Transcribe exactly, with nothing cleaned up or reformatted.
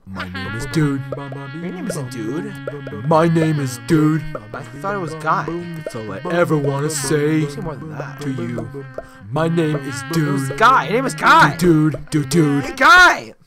My name is Dude. Your name isn't Dude. My name is Dude. I thought it was Guy. That's all I ever want to say Say more than that. to you. My name is It was Dude. Guy. Your name is Guy. Dude, dude, dude. Hey, Guy.